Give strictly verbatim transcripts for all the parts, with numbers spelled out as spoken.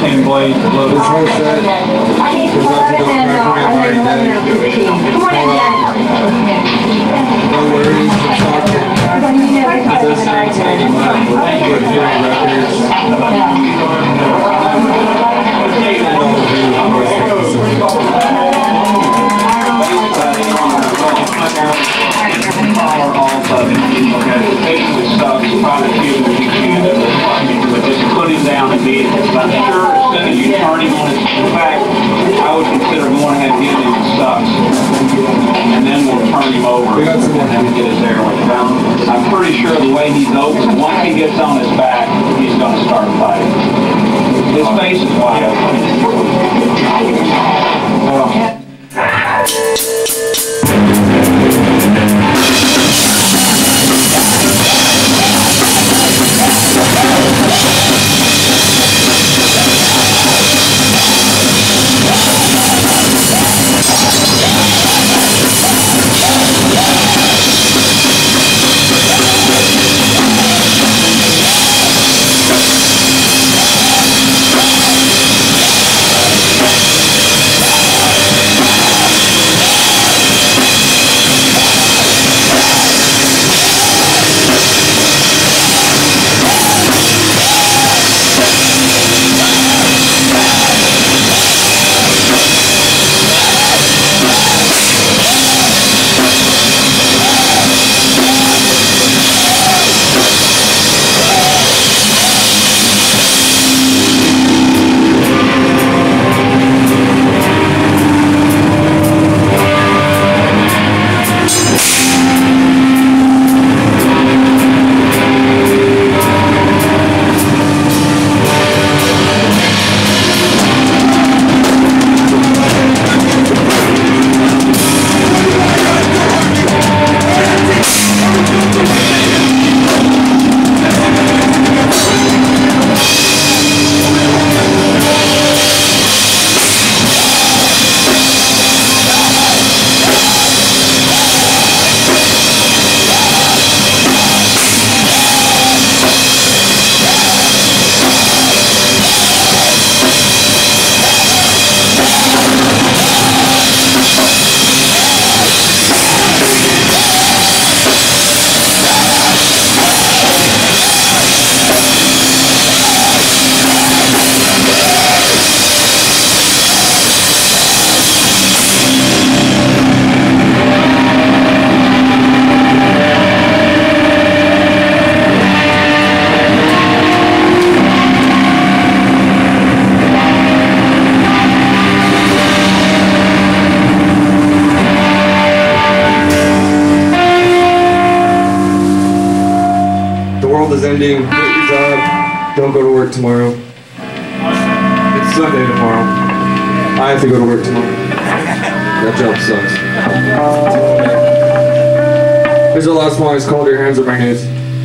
ten blades to blow this whole set. Goes out to those cracker already dead. No worries, I'm talking. This thing's eighty bucks. We're doing records. Put him down immediately. But I'm sure as soon as you turn him on his back, I would consider going ahead and getting him stuck. And then we'll turn him over and have him get his airway down. I'm pretty sure the way he's open, once he gets on his back, he's going to start fighting. His face is wide open. Well, Is ending. Get your job. Don't go to work tomorrow. It's Sunday tomorrow. I have to go to work tomorrow. That job sucks. Here's our last one. It's called Your Hands Are My Heads.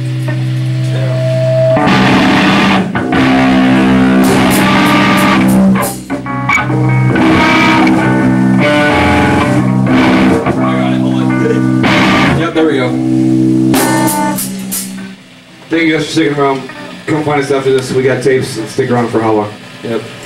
Yep, there we go. Thank you guys for sticking around. Come find us after this. We got tapes and stick around for how long. Yep.